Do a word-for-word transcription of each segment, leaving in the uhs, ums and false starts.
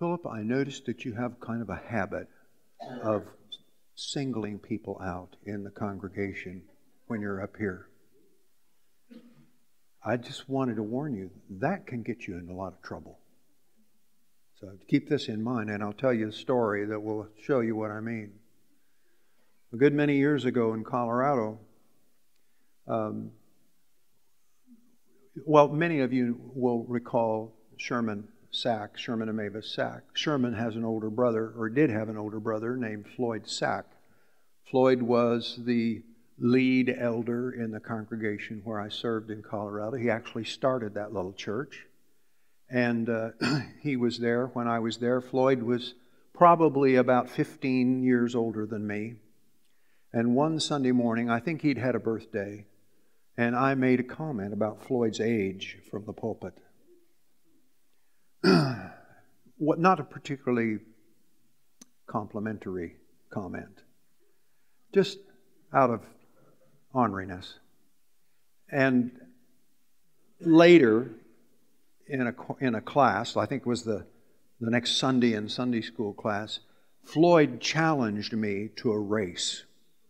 Philip, I noticed that you have kind of a habit of singling people out in the congregation when you're up here. I just wanted to warn you, that can get you in a lot of trouble. So keep this in mind, and I'll tell you a story that will show you what I mean. A good many years ago in Colorado, um, well, many of you will recall Sherman Sack, Sherman and Mavis Sack. Sherman has an older brother, or did have an older brother, named Floyd Sack. Floyd was the lead elder in the congregation where I served in Colorado. He actually started that little church. And uh, he was there when I was there. Floyd was probably about fifteen years older than me. And one Sunday morning, I think he'd had a birthday, and I made a comment about Floyd's age from the pulpit. What, not a particularly complimentary comment, just out of orneriness. And later, in a in a class, I think it was the the next Sunday in Sunday school class, Floyd challenged me to a race.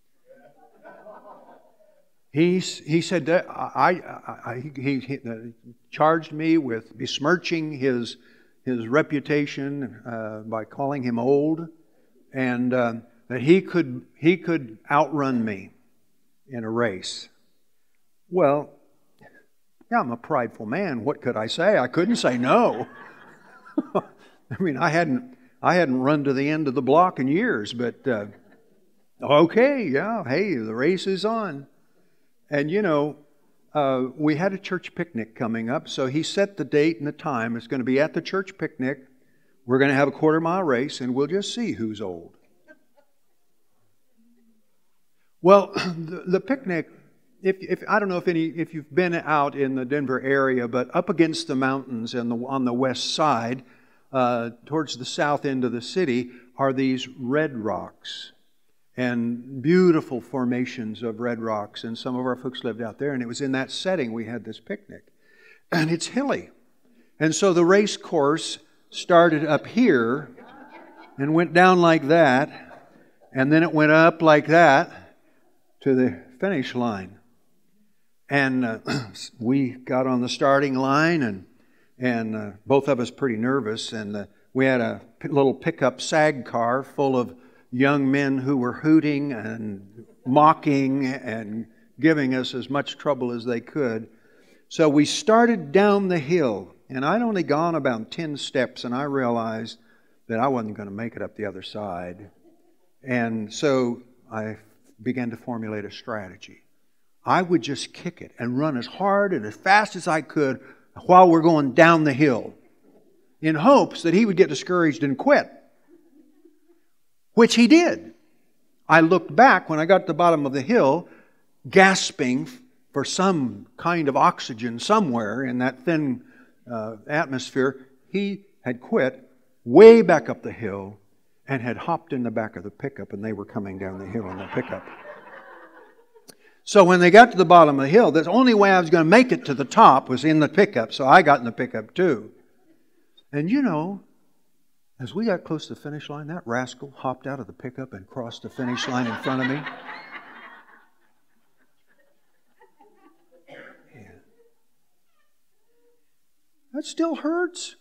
He he said that I, I, I he, he charged me with besmirching his his reputation uh, by calling him old, and uh, that he could he could outrun me in a race. Well, yeah, I'm a prideful man. What could I say? I couldn't say no. I mean, I hadn't I hadn't run to the end of the block in years, but uh, okay, yeah, hey, the race is on. And you know, uh, we had a church picnic coming up, so he set the date and the time. It's going to be at the church picnic. We're going to have a quarter mile race, and we'll just see who's old. Well, the, the picnic, if, if I don't know if any if you've been out in the Denver area, but up against the mountains and the, on the west side, uh, towards the south end of the city, are these red rocks. And beautiful formations of red rocks. And some of our folks lived out there. And it was in that setting we had this picnic. And it's hilly. And so the race course started up here and went down like that. And then it went up like that to the finish line. And uh, we got on the starting line. And, and uh, both of us pretty nervous. And uh, we had a little pickup sag car full of young men who were hooting and mocking and giving us as much trouble as they could. So we started down the hill, and I'd only gone about ten steps, and I realized that I wasn't going to make it up the other side. And so I began to formulate a strategy. I would just kick it and run as hard and as fast as I could while we're going down the hill, in hopes that he would get discouraged and quit. Which he did. I looked back when I got to the bottom of the hill, gasping for some kind of oxygen somewhere in that thin uh, atmosphere. He had quit way back up the hill and had hopped in the back of the pickup, and they were coming down the hill in the pickup. So when they got to the bottom of the hill, the only way I was going to make it to the top was in the pickup, so I got in the pickup too. And you know, as we got close to the finish line, that rascal hopped out of the pickup and crossed the finish line in front of me. Yeah. That still hurts.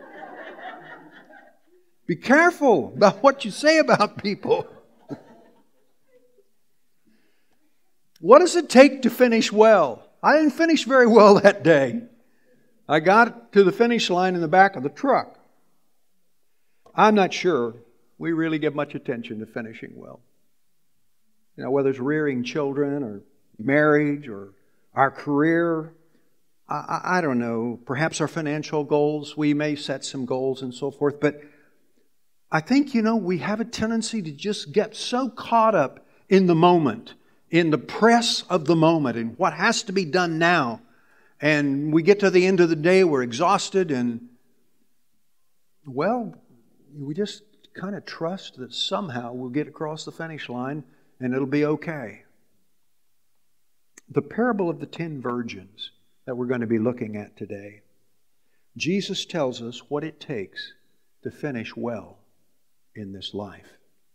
Be careful about what you say about people. What does it take to finish well? I didn't finish very well that day. I got to the finish line in the back of the truck. I'm not sure we really give much attention to finishing well. You know, whether it's rearing children or marriage or our career, I, I don't know, perhaps our financial goals, we may set some goals and so forth, but I think, you know, we have a tendency to just get so caught up in the moment, in the press of the moment, and what has to be done now. And we get to the end of the day, we're exhausted, and, well, we just kind of trust that somehow we'll get across the finish line and it'll be okay. The parable of the ten virgins that we're going to be looking at today, Jesus tells us what it takes to finish well in this life.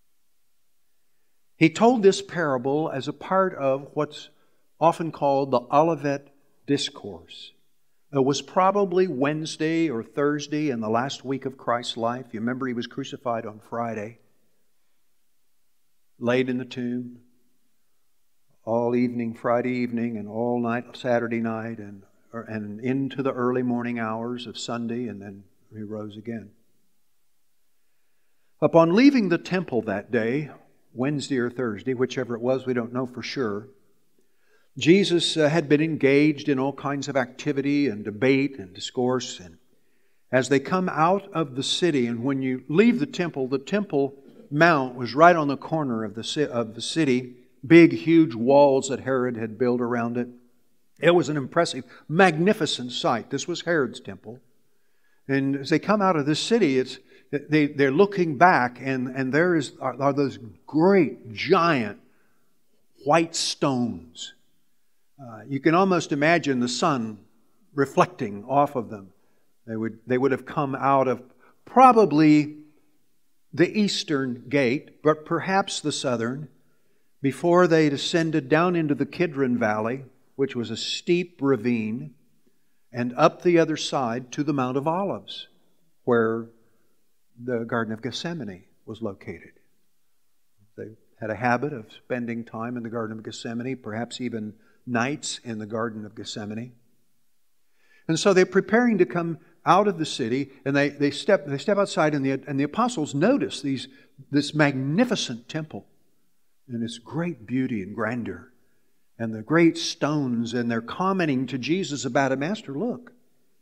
He told this parable as a part of what's often called the Olivet Discourse. It was probably Wednesday or Thursday in the last week of Christ's life. You remember he was crucified on Friday, laid in the tomb, all evening, Friday evening, and all night, Saturday night, and, and into the early morning hours of Sunday, and then he rose again. Upon leaving the temple that day, Wednesday or Thursday, whichever it was, we don't know for sure, Jesus uh, had been engaged in all kinds of activity and debate and discourse. And as they come out of the city, and when you leave the temple, the Temple Mount was right on the corner of the, of the city, big, huge walls that Herod had built around it. It was an impressive, magnificent sight. This was Herod's temple. And as they come out of this city, it's they, they're looking back, and, and there is, are, are those great, giant, white stones. Uh, you can almost imagine the sun reflecting off of them. They would, they would have come out of probably the eastern gate, but perhaps the southern, before they descended down into the Kidron Valley, which was a steep ravine, and up the other side to the Mount of Olives, where the Garden of Gethsemane was located. They had a habit of spending time in the Garden of Gethsemane, perhaps even nights in the Garden of Gethsemane. And so they're preparing to come out of the city, and they, they step they step outside, and the, and the apostles notice these, this magnificent temple and its great beauty and grandeur, and the great stones, and they're commenting to Jesus about it. Master, look.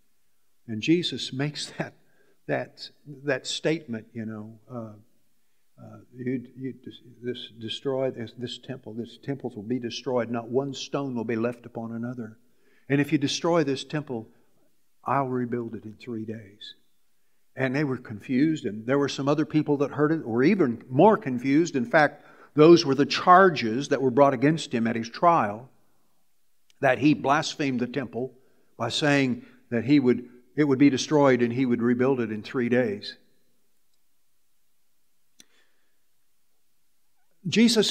And Jesus makes that that that statement, you know, uh, uh, you, you this destroy this, this temple. This temple will be destroyed. Not one stone will be left upon another. And if you destroy this temple, I'll rebuild it in three days. And they were confused, and there were some other people that heard it were even more confused. In fact, those were the charges that were brought against him at his trial, that he blasphemed the temple by saying that he would it would be destroyed and he would rebuild it in three days. Jesus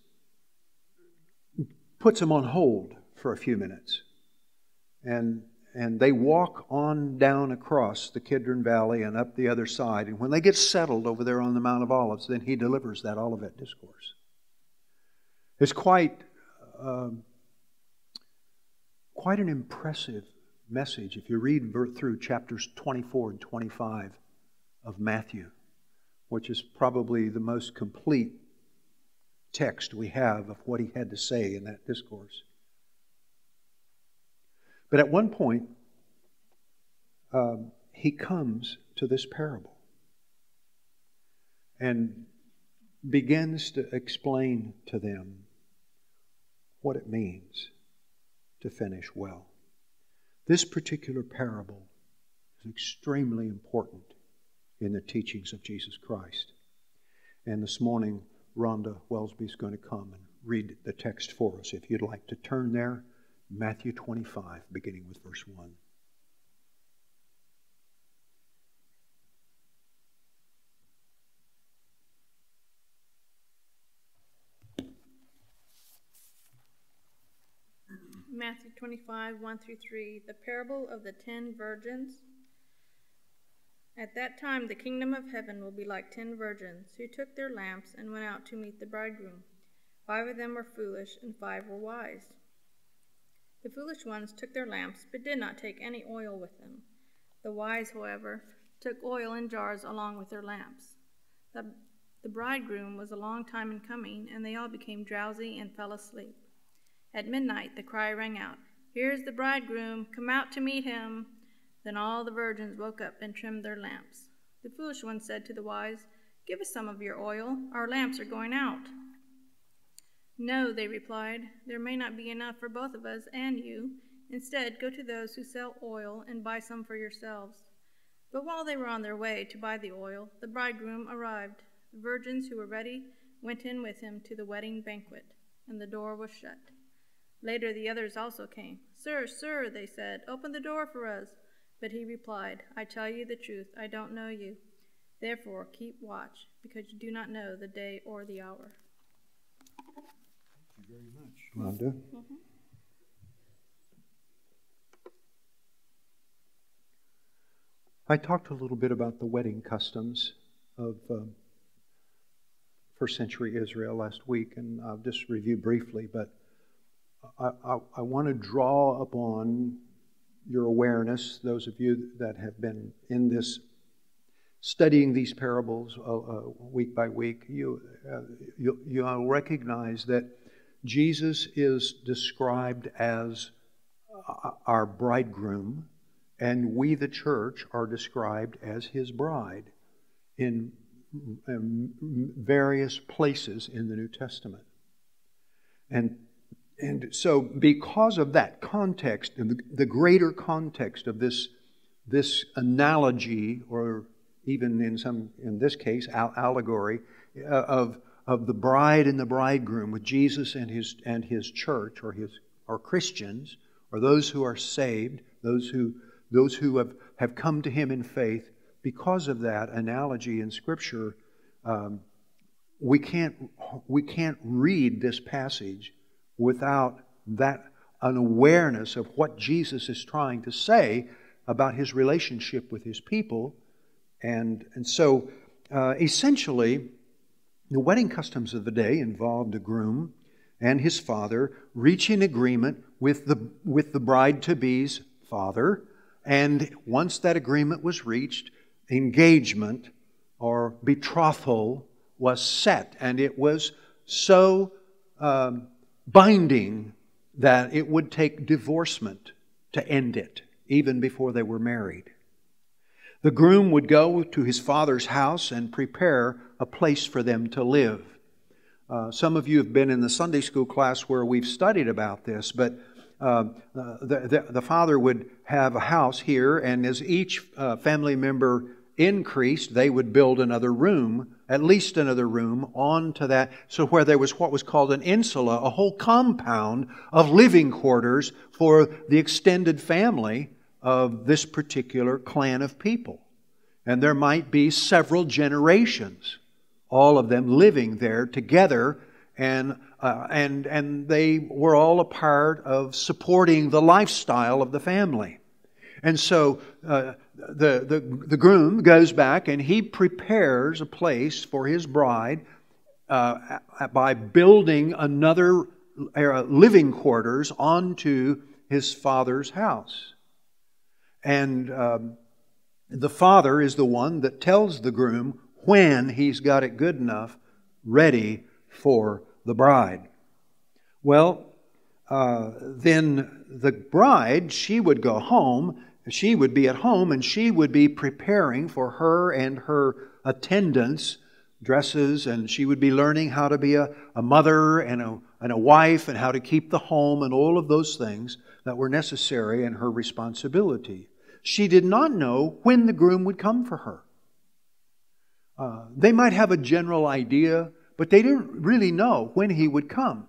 puts them on hold for a few minutes. And, and they walk on down across the Kidron Valley and up the other side. And when they get settled over there on the Mount of Olives, then he delivers that Olivet Discourse. It's quite, um, quite an impressive message if you read through chapters twenty-four and twenty-five of Matthew, which is probably the most complete text we have of what he had to say in that discourse. But at one point, um, he comes to this parable and begins to explain to them what it means to finish well. This particular parable is extremely important in the teachings of Jesus Christ. And this morning, Rhonda Wellsby is going to come and read the text for us. If you'd like to turn there, Matthew twenty-five, beginning with verse one. Matthew twenty-five, one through three, the parable of the ten virgins. At that time the kingdom of heaven will be like ten virgins, who took their lamps and went out to meet the bridegroom. Five of them were foolish, and five were wise. The foolish ones took their lamps, but did not take any oil with them. The wise, however, took oil in jars along with their lamps. The, the bridegroom was a long time in coming, and they all became drowsy and fell asleep. At midnight the cry rang out, "Here's the bridegroom, come out to meet him." Then all the virgins woke up and trimmed their lamps. The foolish one said to the wise, "Give us some of your oil, our lamps are going out." "No," they replied, "there may not be enough for both of us and you. Instead, go to those who sell oil and buy some for yourselves." But while they were on their way to buy the oil, the bridegroom arrived. The virgins who were ready went in with him to the wedding banquet, and the door was shut. Later the others also came. "Sir, sir," they said, "open the door for us." But he replied, "I tell you the truth, I don't know you." Therefore keep watch, because you do not know the day or the hour. Thank you very much, Rhonda. Mm-hmm. I talked a little bit about the wedding customs of um, first century Israel last week, and I'll just review briefly, but I, I, I want to draw upon your awareness, those of you that have been in this, studying these parables uh, uh, week by week, you, uh, you, you'll recognize that Jesus is described as our bridegroom, and we, the church, are described as His bride in, in various places in the New Testament. And, and so because of that context, and the, the greater context of this, this analogy, or even in some, in this case, allegory, uh, of, of the bride and the bridegroom, with Jesus and His, and His church, or His, or Christians, or those who are saved, those who Those who have, have come to Him in faith, because of that analogy in Scripture, um, we can't we can't read this passage without that an awareness of what Jesus is trying to say about His relationship with His people, and and so uh, essentially, the wedding customs of the day involved a groom and his father reaching agreement with the with the bride-to-be's father. And once that agreement was reached, engagement or betrothal was set. And it was so um, binding that it would take divorcement to end it, even before they were married. The groom would go to his father's house and prepare a place for them to live. Uh, some of you have been in the Sunday school class where we've studied about this, but Uh, the, the, the father would have a house here, and as each uh, family member increased, they would build another room, at least another room, onto that. So where there was what was called an insula, a whole compound of living quarters for the extended family of this particular clan of people. And there might be several generations, all of them living there together, and Uh, and, and they were all a part of supporting the lifestyle of the family. And so uh, the, the, the groom goes back and he prepares a place for his bride uh, by building another uh, living quarters onto his father's house. And um, the father is the one that tells the groom when he's got it good enough, ready for the bride. Well, uh, then the bride, she would go home, she would be at home, and she would be preparing for her and her attendants dresses, and she would be learning how to be a, a mother and a, and a wife, and how to keep the home, and all of those things that were necessary in her responsibility. She did not know when the groom would come for her. Uh, they might have a general idea, but they didn't really know when he would come.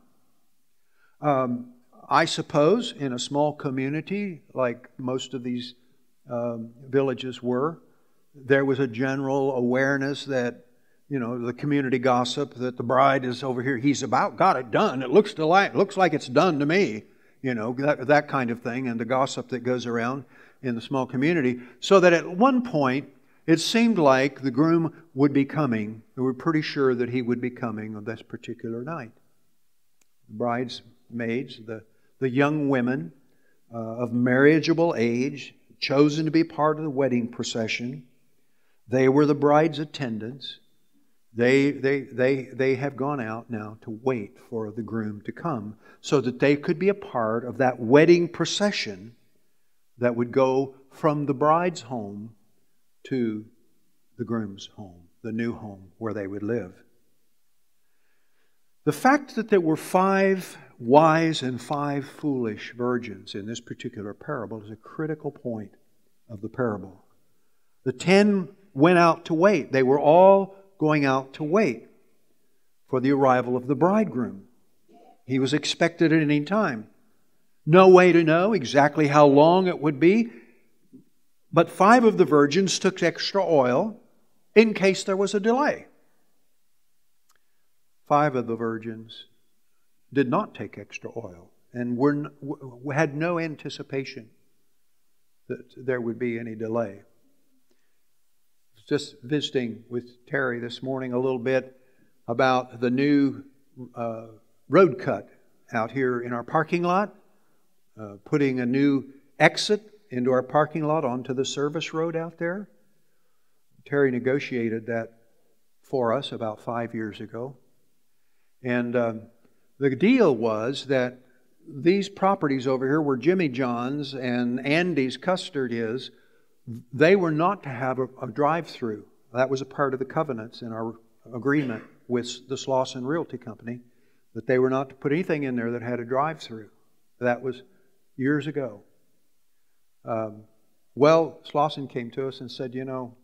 Um, I suppose in a small community, like most of these um, villages were, there was a general awareness that, you know, the community gossip that the bride is over here. He's about got it done. It looks to like, looks like it's done to me. You know, that, that kind of thing, and the gossip that goes around in the small community. So that at one point, it seemed like the groom would be coming. We were pretty sure that he would be coming on this particular night. The bridesmaids, the, the young women uh, of marriageable age, chosen to be part of the wedding procession, they were the bride's attendants. They, they, they, they have gone out now to wait for the groom to come so that they could be a part of that wedding procession that would go from the bride's home to the groom's home, the new home where they would live. The fact that there were five wise and five foolish virgins in this particular parable is a critical point of the parable. The ten went out to wait. They were all going out to wait for the arrival of the bridegroom. He was expected at any time. No way to know exactly how long it would be, but five of the virgins took extra oil in case there was a delay. Five of the virgins did not take extra oil and were, had no anticipation that there would be any delay. Just visiting with Terry this morning a little bit about the new uh, road cut out here in our parking lot, uh, putting a new exit into our parking lot onto the service road out there. Terry negotiated that for us about five years ago. And um, the deal was that these properties over here where Jimmy John's and Andy's Custard is, they were not to have a, a drive-through. That was a part of the covenants in our agreement with the Slauson Realty Company, that they were not to put anything in there that had a drive-through. That was years ago. Um, well, Slauson came to us and said, you know,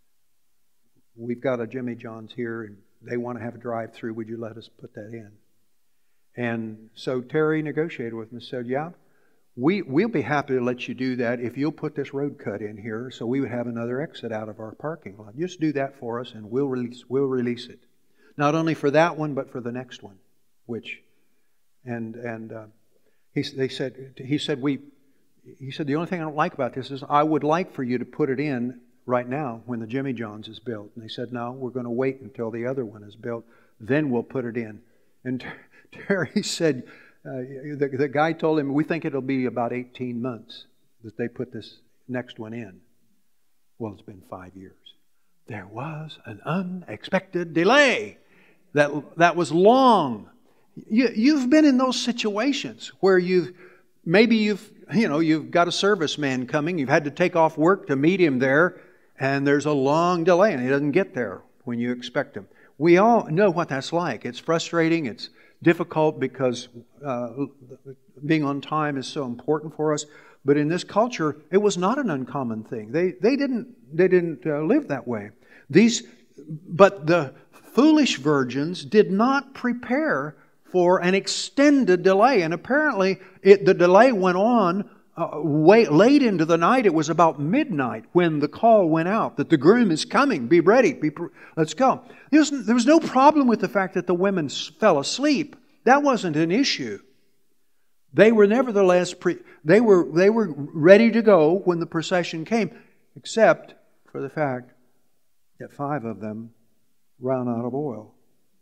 we've got a Jimmy John's here and they want to have a drive-through. Would you let us put that in? And so Terry negotiated with them and said, yeah, We, we'll be happy to let you do that if you'll put this road cut in here so we would have another exit out of our parking lot. Just do that for us and we'll release, we'll release it. Not only for that one, but for the next one. Which, and and uh, he, they said, he said, we, he said, the only thing I don't like about this is I would like for you to put it in right now when the Jimmy John's is built. And they said, no, we're going to wait until the other one is built. Then we'll put it in. And Terry said, Uh, the, the guy told him, we think it'll be about eighteen months that they put this next one in. Well, it's been five years. There was an unexpected delay. That, that was long. You, you've been in those situations where you've, maybe you've, you know, you've got a serviceman coming. You've had to take off work to meet him there. And there's a long delay and he doesn't get there when you expect him. We all know what that's like. It's frustrating. It's difficult because uh, being on time is so important for us. But in this culture, it was not an uncommon thing. They they didn't they didn't uh, live that way. These, but the foolish virgins did not prepare for an extended delay, and apparently it, the delay went on uh, way, late into the night. It was about midnight when the call went out that the groom is coming. Be ready. Be pre- let's go. There was, there was no problem with the fact that the women fell asleep. That wasn't an issue. They were nevertheless pre- they were they were ready to go when the procession came, except for the fact that five of them ran out of oil.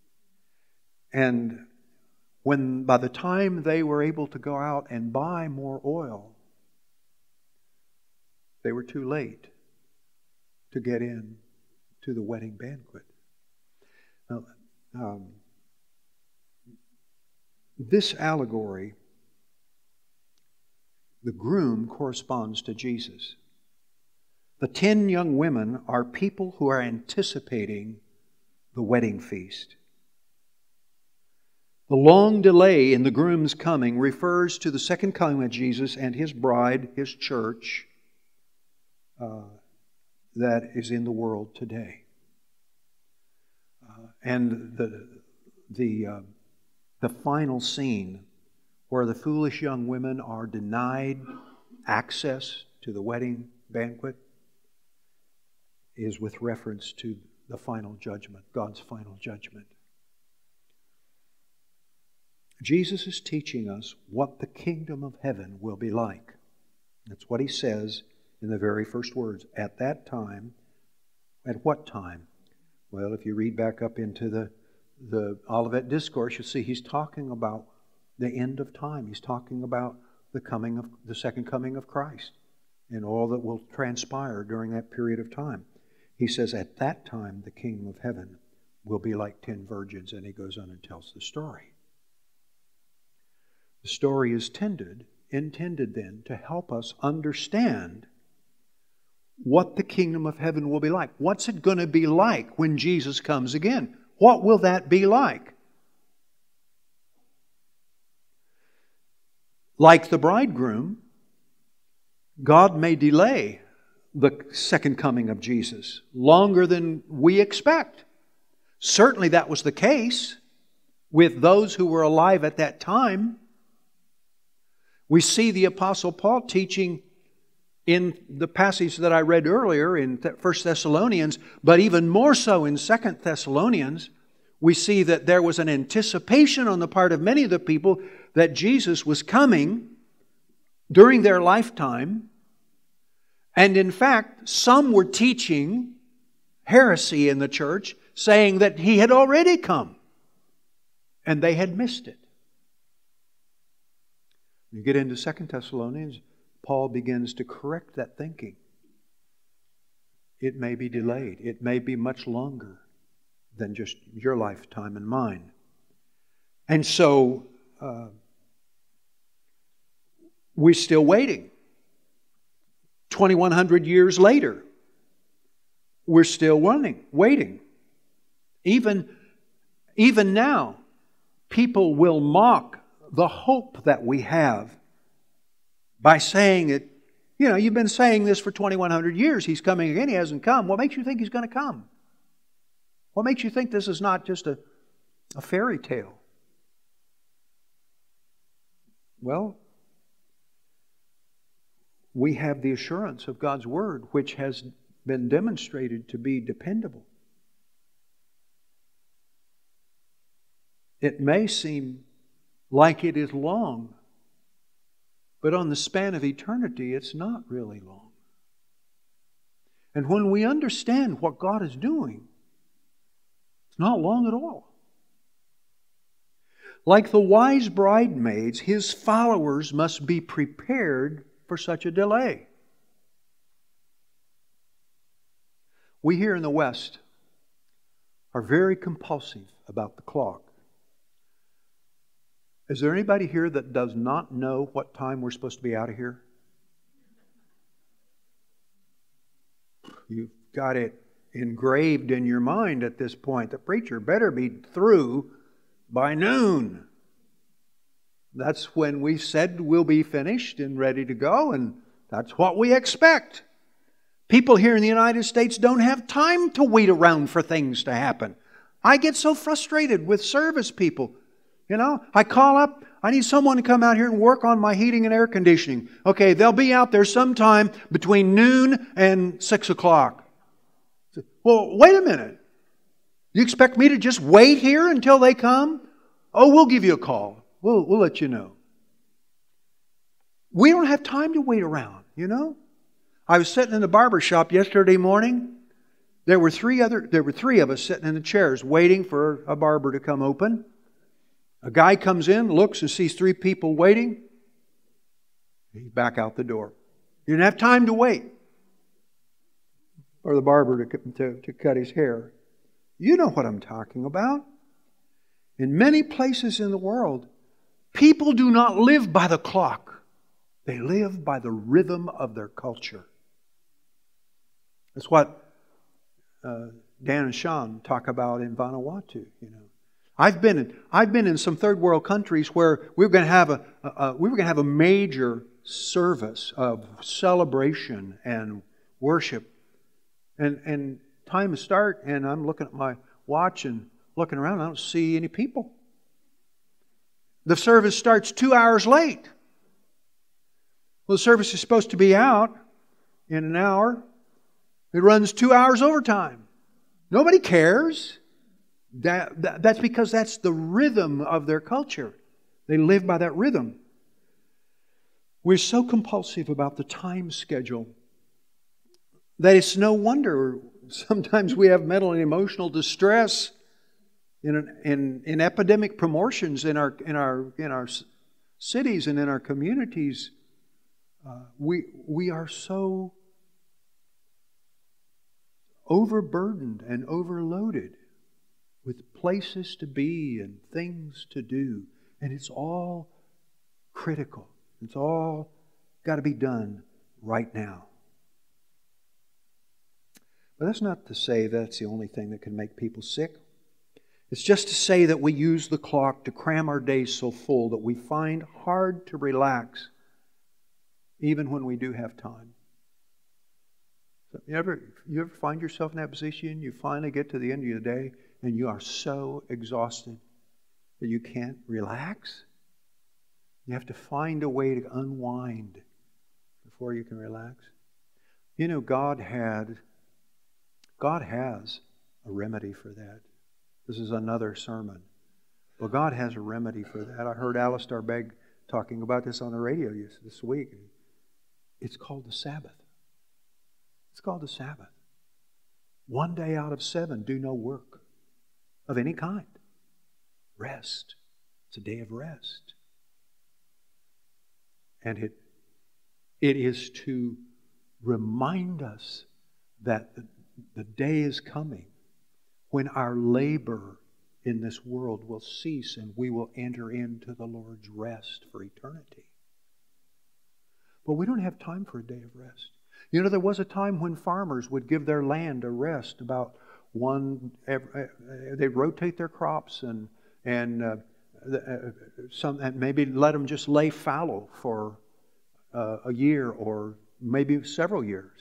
And when by the time they were able to go out and buy more oil, they were too late to get in to the wedding banquet. Now, um, this allegory, the groom corresponds to Jesus. The ten young women are people who are anticipating the wedding feast. The long delay in the groom's coming refers to the second coming of Jesus and His bride, His church, uh, that is in the world today. Uh, and the the uh, the final scene where the foolish young women are denied access to the wedding banquet is with reference to the final judgment, God's final judgment. Jesus is teaching us what the kingdom of heaven will be like. That's what He says in the very first words. At that time, at what time? Well, if you read back up into the, the Olivet Discourse, you'll see He's talking about the end of time. He's talking about the coming of the second coming of Christ and all that will transpire during that period of time. He says, at that time, the kingdom of heaven will be like ten virgins, and He goes on and tells the story. The story is tended, intended then to help us understand what the kingdom of heaven will be like. What's it going to be like when Jesus comes again? What will that be like? Like the bridegroom, God may delay the second coming of Jesus longer than we expect. Certainly that was the case with those who were alive at that time. We see the Apostle Paul teaching in the passage that I read earlier in First Thessalonians, but even more so in Second Thessalonians, we see that there was an anticipation on the part of many of the people that Jesus was coming during their lifetime. And in fact, some were teaching heresy in the church, saying that He had already come, and they had missed it. You get into Second Thessalonians, Paul begins to correct that thinking. It may be delayed. It may be much longer than just your lifetime and mine. And so, uh, we're still waiting. twenty-one hundred years later, we're still waiting. waiting. Even, even now, people will mock the hope that we have by saying it. You know, you've been saying this for twenty-one hundred years. He's coming again. He hasn't come. What makes you think He's going to come? What makes you think this is not just a, a fairy tale? Well, we have the assurance of God's Word, which has been demonstrated to be dependable. It may seem like it is long, but on the span of eternity, it's not really long. And when we understand what God is doing, it's not long at all. Like the wise bridesmaids, His followers must be prepared for such a delay. We here in the West are very compulsive about the clock. Is there anybody here that does not know what time we're supposed to be out of here? You've got it engraved in your mind at this point. The preacher better be through by noon. That's when we said we'll be finished and ready to go, and that's what we expect. People here in the United States don't have time to wait around for things to happen. I get so frustrated with service people. You know, I call up, I need someone to come out here and work on my heating and air conditioning. Okay, they'll be out there sometime between noon and six o'clock. Well, wait a minute. You expect me to just wait here until they come? Oh, we'll give you a call. We'll, we'll let you know. We don't have time to wait around, you know. I was sitting in the barber shop yesterday morning. There were three other, there were three of us sitting in the chairs waiting for a barber to come open. A guy comes in, looks and sees three people waiting. He's back out the door. You didn't have time to wait for the barber to, to, to cut his hair. You know what I'm talking about. In many places in the world, people do not live by the clock. They live by the rhythm of their culture. That's what uh, Dan and Sean talk about in Vanuatu, you know. I've been in, I've been in some third world countries where we were going to have a, a, a we were going to have a major service of celebration and worship, and and time to start, and I'm looking at my watch and looking around. I don't see any people. The service starts two hours late. Well, the service is supposed to be out in an hour. It runs two hours overtime. Nobody cares. That, that, that's because that's the rhythm of their culture. They live by that rhythm. We're so compulsive about the time schedule that it's no wonder sometimes we have mental and emotional distress in an, in, in epidemic proportions in our in our in our cities and in our communities. Uh, we we are so overburdened and overloaded with places to be and things to do. And it's all critical. It's all got to be done right now. But that's not to say that's the only thing that can make people sick. It's just to say that we use the clock to cram our days so full that we find hard to relax even when we do have time. So you ever, you ever find yourself in that position? You finally get to the end of your day and you are so exhausted that you can't relax. You have to find a way to unwind before you can relax. You know, God had, God has a remedy for that. This is another sermon. Well, God has a remedy for that. I heard Alistair Begg talking about this on the radio this week. It's called the Sabbath. It's called the Sabbath. One day out of seven, do no work of any kind. Rest. It's a day of rest. And it, it is to remind us that the, the day is coming when our labor in this world will cease and we will enter into the Lord's rest for eternity. But we don't have time for a day of rest. You know, there was a time when farmers would give their land a rest about one, they'd rotate their crops and, and uh, some, and maybe let them just lay fallow for uh, a year or maybe several years.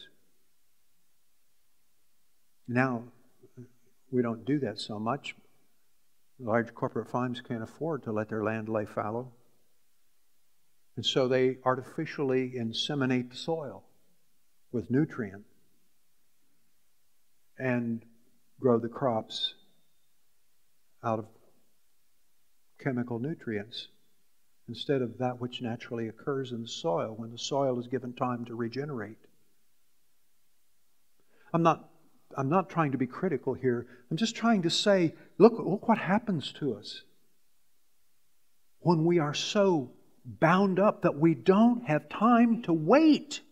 Now, we don't do that so much. Large corporate farms can't afford to let their land lay fallow. And so they artificially inseminate the soil with nutrient and grow the crops out of chemical nutrients instead of that which naturally occurs in the soil when the soil is given time to regenerate. I'm not I'm not trying to be critical here. I'm just trying to say, look, look what happens to us when we are so bound up that we don't have time to wait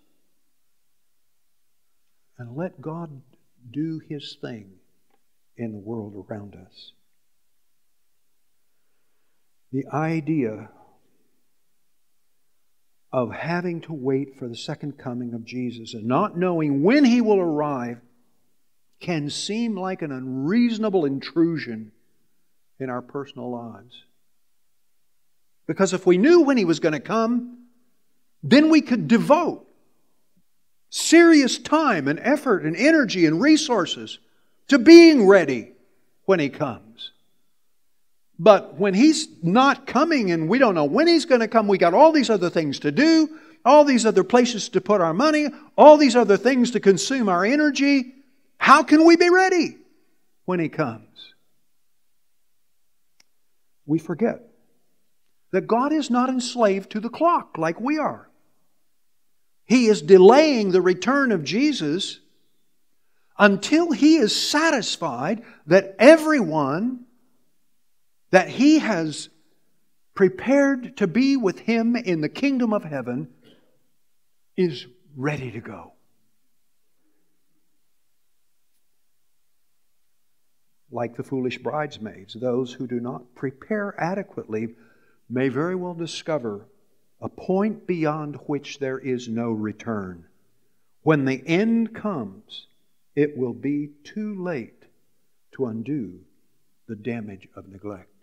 and let God do His thing in the world around us. The idea of having to wait for the second coming of Jesus and not knowing when He will arrive can seem like an unreasonable intrusion in our personal lives. Because if we knew when He was going to come, then we could devote serious time and effort and energy and resources to being ready when He comes. But when He's not coming and we don't know when He's going to come, we got all these other things to do, all these other places to put our money, all these other things to consume our energy. How can we be ready when He comes? We forget that God is not enslaved to the clock like we are. He is delaying the return of Jesus until He is satisfied that everyone that He has prepared to be with Him in the kingdom of heaven is ready to go. Like the foolish bridesmaids, those who do not prepare adequately may very well discover a point beyond which there is no return. When the end comes, it will be too late to undo the damage of neglect.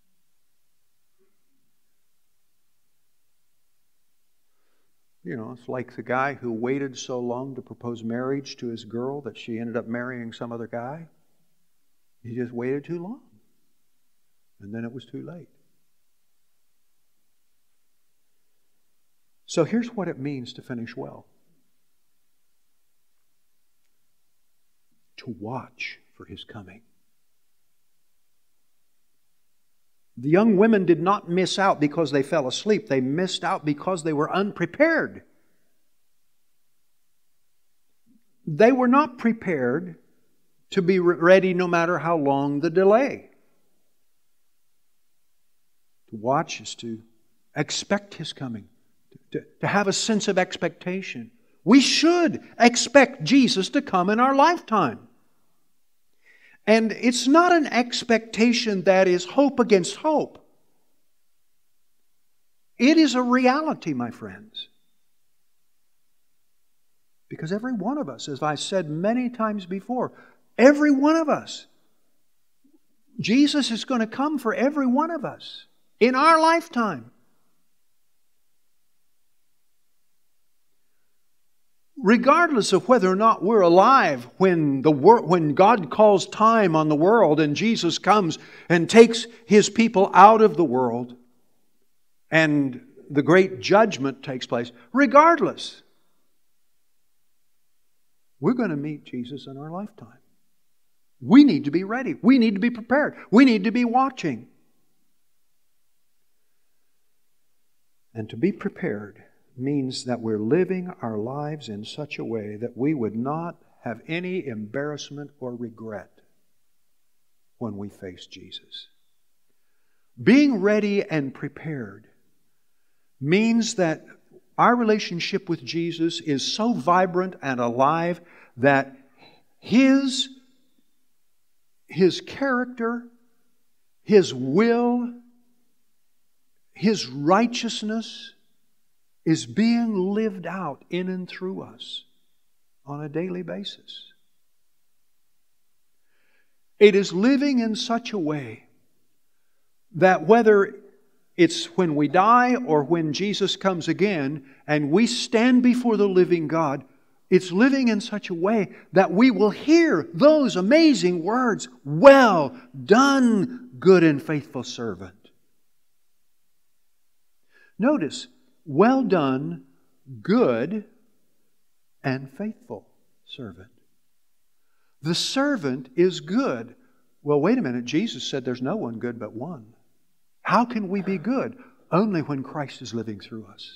You know, it's like the guy who waited so long to propose marriage to his girl that she ended up marrying some other guy. He just waited too long. And then it was too late. So here's what it means to finish well. To watch for His coming. The young women did not miss out because they fell asleep. They missed out because they were unprepared. They were not prepared to be ready no matter how long the delay. To watch is to expect His coming, to, to have a sense of expectation. We should expect Jesus to come in our lifetime. And it's not an expectation that is hope against hope. It is a reality, my friends. Because every one of us, as I said many times before, every one of us, Jesus is going to come for every one of us in our lifetime. Regardless of whether or not we're alive when the wor- when God calls time on the world and Jesus comes and takes His people out of the world and the great judgment takes place, regardless, We're going to meet Jesus in our lifetime. We need to be ready. We need to be prepared. We need to be watching. And to be prepared means that we're living our lives in such a way that we would not have any embarrassment or regret when we face Jesus. Being ready and prepared means that our relationship with Jesus is so vibrant and alive that His, His character, His will, His righteousness is being lived out in and through us on a daily basis. It is living in such a way that whether it's when we die or when Jesus comes again and we stand before the living God, it's living in such a way that we will hear those amazing words, "Well done, good and faithful servant." Notice, well done, good and faithful servant. The servant is good. Well, wait a minute. Jesus said there's no one good but one. How can we be good? Only when Christ is living through us.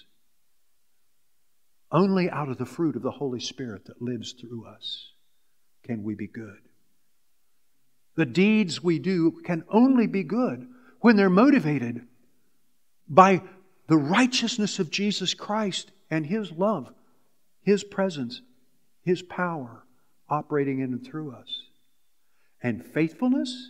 Only out of the fruit of the Holy Spirit that lives through us can we be good. The deeds we do can only be good when they're motivated by the righteousness of Jesus Christ and His love, His presence, His power operating in and through us. And faithfulness?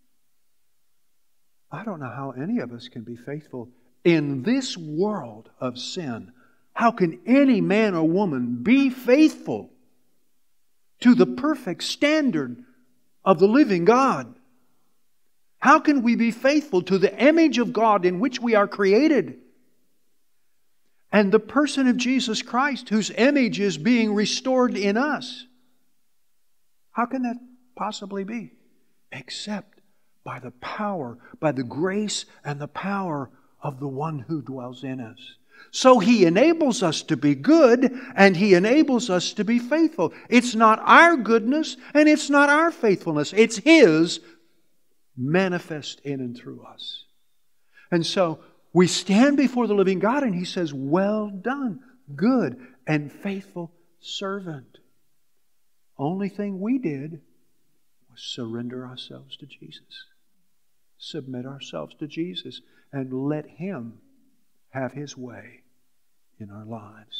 I don't know how any of us can be faithful in this world of sin. How can any man or woman be faithful to the perfect standard of the living God? How can we be faithful to the image of God in which we are created? And the person of Jesus Christ, whose image is being restored in us. How can that possibly be? Except by the power, by the grace and the power of the one who dwells in us. So He enables us to be good and He enables us to be faithful. It's not our goodness and it's not our faithfulness. It's His manifest in and through us. And so we stand before the living God and He says, "Well done, good and faithful servant." Only thing we did was surrender ourselves to Jesus. Submit ourselves to Jesus and let Him have His way in our lives.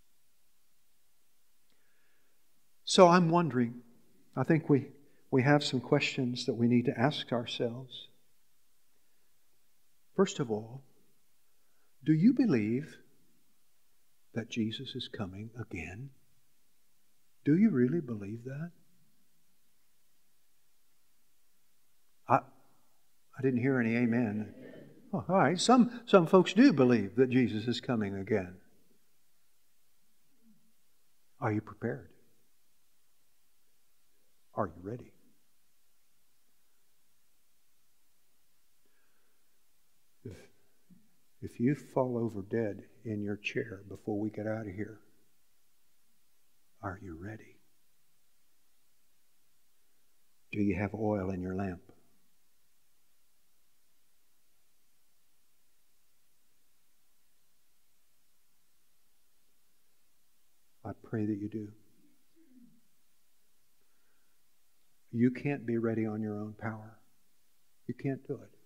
So I'm wondering, I think we, we have some questions that we need to ask ourselves. First of all, do you believe that Jesus is coming again? Do you really believe that? I, I didn't hear any amen. Oh, all right, some, some folks do believe that Jesus is coming again. Are you prepared? Are you ready? If, if you fall over dead in your chair before we get out of here, are you ready? Do you have oil in your lamp? I pray that you do. You can't be ready on your own power. You can't do it.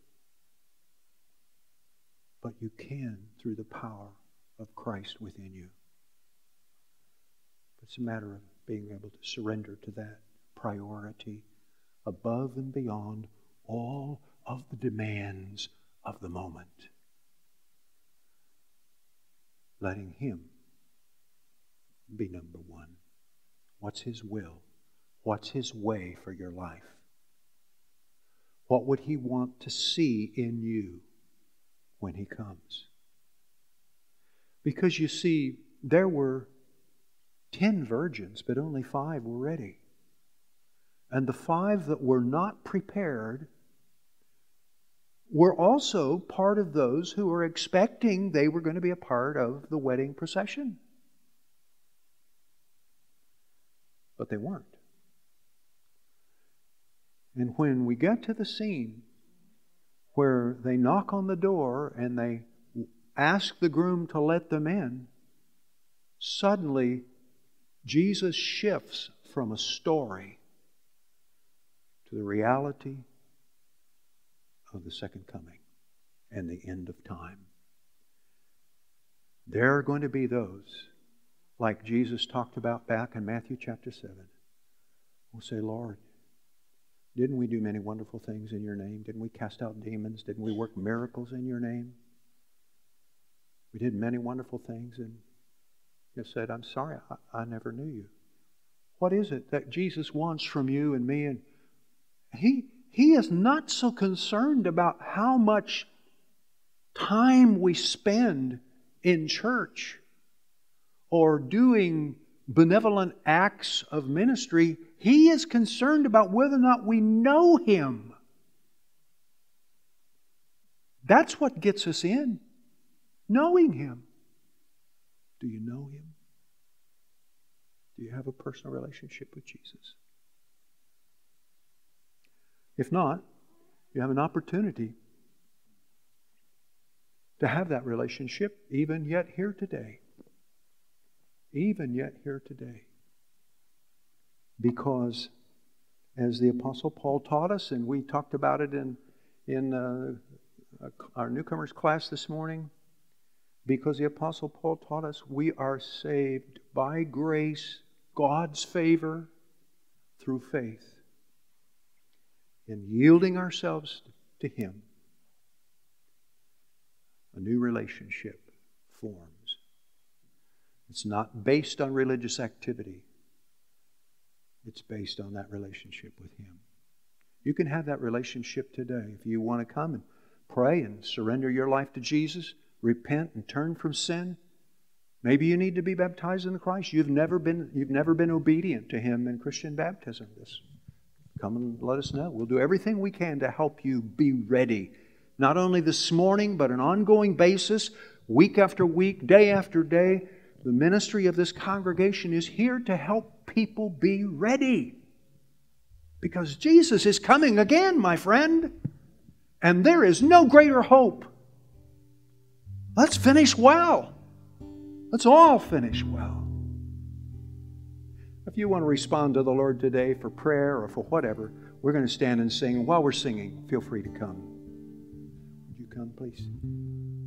But you can through the power of Christ within you. It's a matter of being able to surrender to that priority above and beyond all of the demands of the moment. Letting Him be number one. What's His will? What's His way for your life? What would He want to see in you when He comes? Because you see, there were ten virgins, but only five were ready. And the five that were not prepared were also part of those who were expecting they were going to be a part of the wedding procession. But they weren't. And when we get to the scene where they knock on the door and they ask the groom to let them in, suddenly Jesus shifts from a story to the reality of the second coming and the end of time. There are going to be those, like Jesus talked about back in Matthew chapter seven, who say, Lord, didn't we do many wonderful things in your name? Didn't we cast out demons? Didn't we work miracles in your name? We did many wonderful things. And you said, I'm sorry, I, I never knew you. What is it that Jesus wants from you and me? And He, he is not so concerned about how much time we spend in church or doing benevolent acts of ministry. He is concerned about whether or not we know Him. That's what gets us in. Knowing Him. Do you know Him? Do you have a personal relationship with Jesus? If not, you have an opportunity to have that relationship even yet here today. Even yet here today. Because as the Apostle Paul taught us, and we talked about it in, in uh, our newcomers class this morning, because the Apostle Paul taught us we are saved by grace, God's favor, through faith, in yielding ourselves to Him. A new relationship forms. It's not based on religious activity. It's based on that relationship with Him. You can have that relationship today. If you want to come and pray and surrender your life to Jesus, repent and turn from sin. Maybe you need to be baptized in Christ. You've never been, you've never been obedient to Him in Christian baptism. Just come and let us know. We'll do everything we can to help you be ready. Not only this morning, but on an ongoing basis, week after week, day after day. The ministry of this congregation is here to help people be ready. Because Jesus is coming again, my friend. And there is no greater hope. Let's finish well. Let's all finish well. If you want to respond to the Lord today for prayer or for whatever, we're going to stand and sing. And while we're singing, feel free to come. Would you come, please?